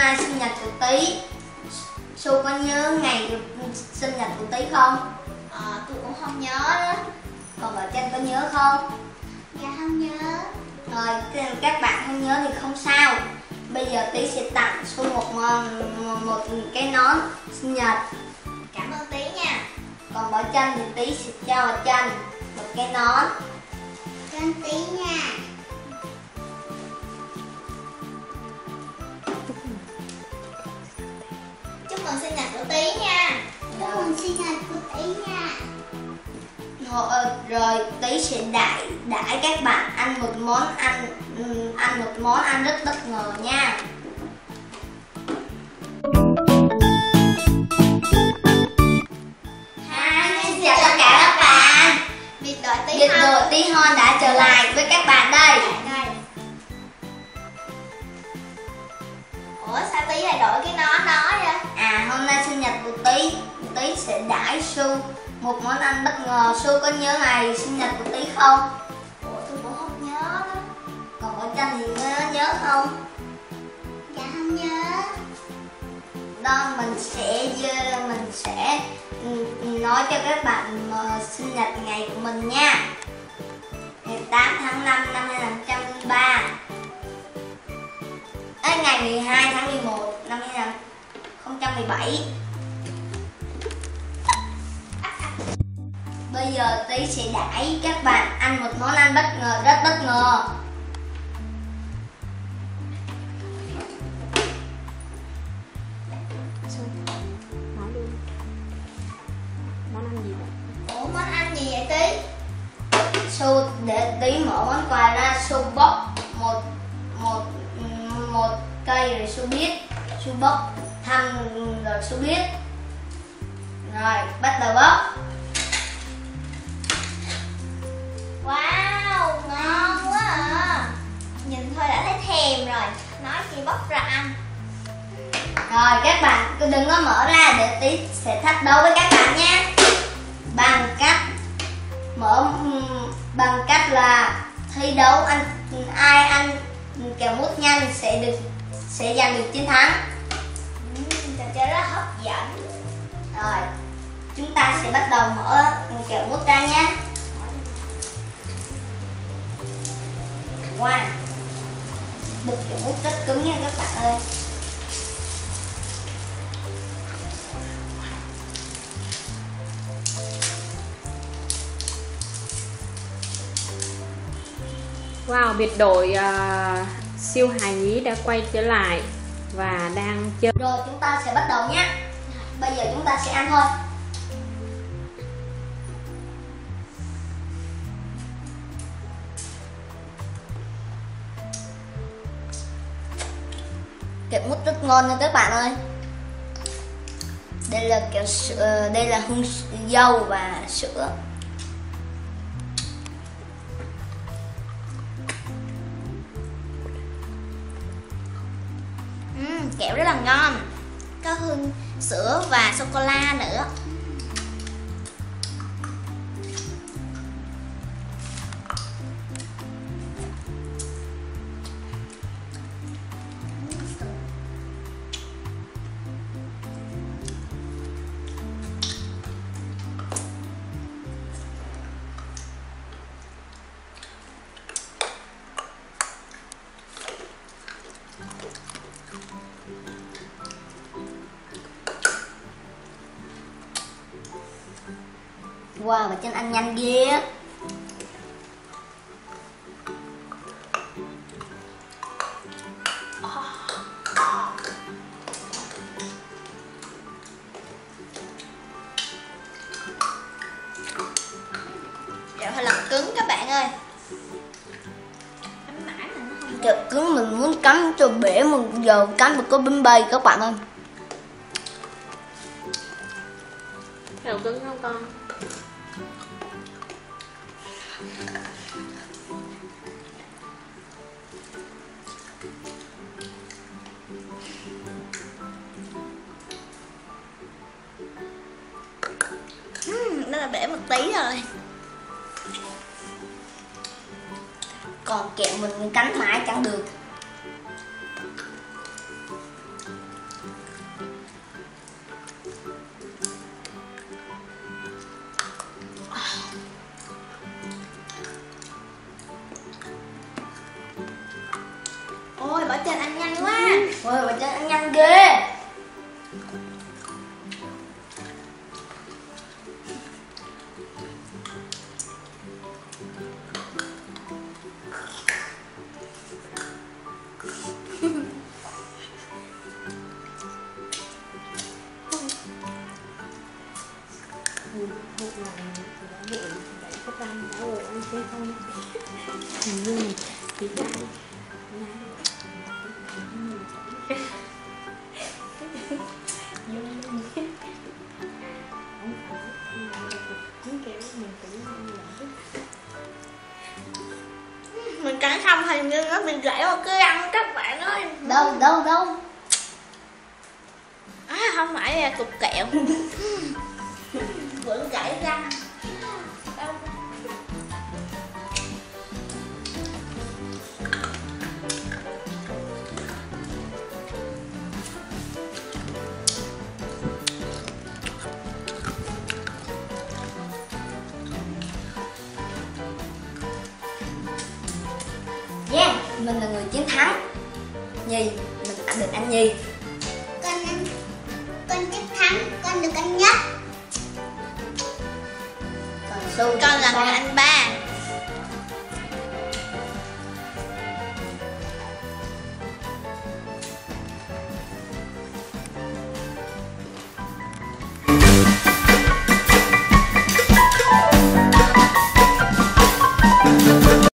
nay sinh nhật của Tí. Su có nhớ ngày sinh nhật của Tí không? Tôi cũng không nhớ đó. Còn vợ Tranh có nhớ không? Dạ không nhớ. Rồi các bạn không nhớ thì không sao. Bây giờ Tí sẽ tặng Su một cái nón sinh nhật. Cảm ơn Tí nha. Còn Bảo Tranh thì Tí sẽ cho Bảo Tranh một cái nón. Cảm ơn Tí nha. Chúc mừng sinh nhật của Tí nha. Chúc mừng sinh nhật của Tí nha. Rồi Tí sẽ đãi các bạn ăn một món ăn rất bất ngờ nha. Xin chào tất cả các bạn. Biệt đội Tí Biệt đội Tí Hon đã trở lại với các bạn đây. Ủa sao Tí lại đổi cái nón đó vậy? Hôm nay sinh nhật của Tí sẽ đãi Su một món ăn bất ngờ. Su có nhớ ngày sinh nhật của Tí không? Ủa tôi cũng không nhớ đó. Còn Bảo Tranh thì nhớ không? Dạ không nhớ. Đó, mình sẽ nói cho các bạn sinh nhật ngày của mình nha. Ngày 8 tháng 5 năm 2003. Ngày 12 tháng 11 năm 2017. Bây giờ Tí sẽ đãi các bạn ăn một món ăn bất ngờ, rất bất ngờ. Nói luôn. Món ăn gì vậy? Ủa món ăn gì vậy Tí? Su để Tí mở món quà ra. Su bóc một cây rồi Su biết. Su bóc thăm rồi Su biết. Rồi bắt đầu bóc. Wow, ngon quá à. Nhìn thôi đã thấy thèm rồi. Nói chi bóc ra ăn. Rồi các bạn cứ đừng có mở ra để Tí sẽ thách đấu với các bạn nhé. Bằng cách là thi đấu ai ăn kẹo mút nhanh sẽ giành được chiến thắng. Trò chơi rất là hấp dẫn. Rồi chúng ta sẽ bắt đầu mở kẹo mút ra nhé. Wow, bịch kẹo mút rất cứng nha các bạn ơi. Wow, biệt đội siêu hài nhí đã quay trở lại và đang chơi. Rồi chúng ta sẽ bắt đầu nhé. Bây giờ chúng ta sẽ ăn thôi. Kẹo mút rất ngon nha các bạn ơi. Đây là kẹo sữa, đây là hương dâu và sữa. Kẹo rất là ngon. Có hương sữa và sô-cô-la nữa. Wow, bà Tranh ăn nhanh ghê á. Kẹo hơi là cứng các bạn ơi. Cắn mãi mà nó không. Kẹo cứng mình muốn cắn cho bể mà giờ cắn được có bấm bay các bạn ơi. Kẹo cứng không con? Nó là bể một tí rồi. Còn kẹo mình cắn mãi chẳng được. Ôi bà Trân ăn nhanh ghê. Mình cắn xong hình như nó bị gãy một cái răng các bạn ơi. Đâu. Không phải là cục kẹo. Vẫn gãy răng. Đâu. Yeah, mình là người chiến thắng. Nhì, mình được ăn nhì. Con chiến thắng, con được ăn nhất. Còn Su Con là người ăn ba.